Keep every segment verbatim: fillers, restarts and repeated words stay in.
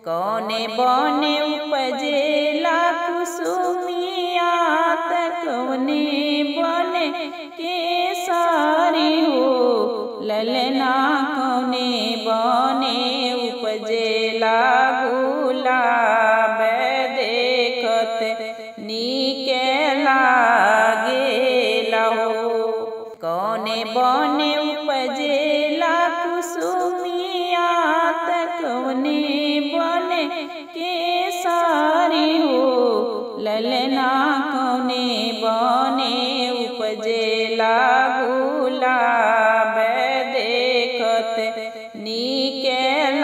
कौने बने उपजेला कुसुमिया त कौने बने केसारी हो ललना कौने बने उपजेला गुलाब देखत नीके लागेला हो। कौने बने उपजेला कुसुमिया त कौने बने केसारी हो ललना कौने बने उपजेला गुलाब देखत नीके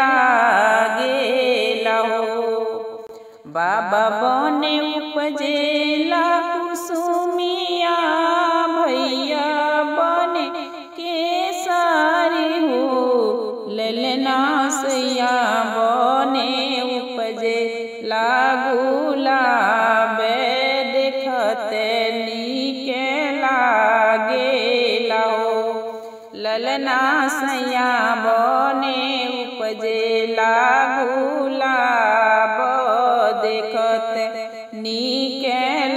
लागेला हो। बाबा बने उपजेला कुसुमिया भैया बने केसारी हो ललना सैया बने उपजेला गुलाब देखत नीके लागेला हो। ललना सैया बने उपजेला गुलाब देखत नीके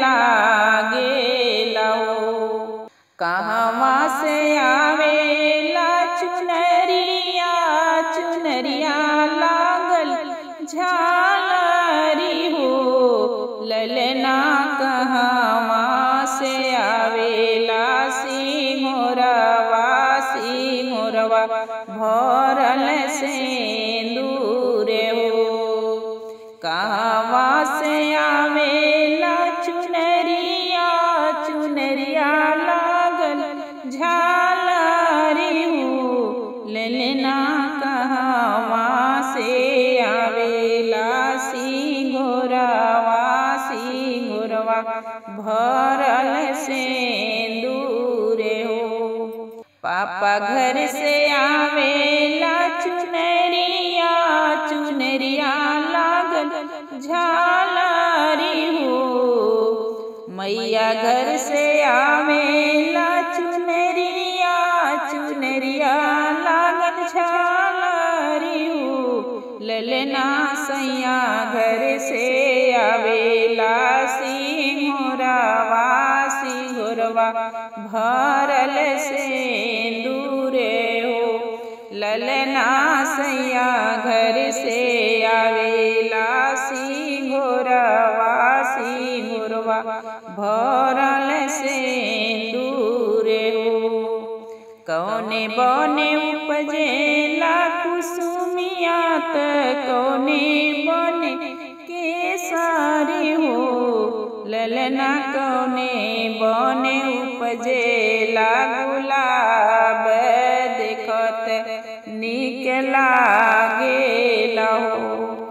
लागेला हो। कहवा से आवेला चुनरिया चुनरिया लागल झालरी हो ललना कहवा से आवेला सिंहरवा सिंहरवा भरल सिंदूर हो। कहवा से आवेला चुनरिया चुनरिया लागल झालरी हो ललना कहवा से आवेला सिंहरवा सिंहरवा भरल सिंदूर हो। पापा घर से आवेला चुनरिया चुनरिया लागल झालरी हो। मैया घर से आवेला चुनरिया चुनरिया लागल झालरी हो ललना सैया घर से आवेला सिंहरवा सिंहरवा भरल सिंदूर हो। ललना सैया घर से आवेला सिंहरवा सिंहरवा भरल सिंदूर हो। कौने बने उपजेला कुसुमिया त कौने बने केसारी हो ललना कौने बने उपजेला गुलाब देखत नीक लागेला हो।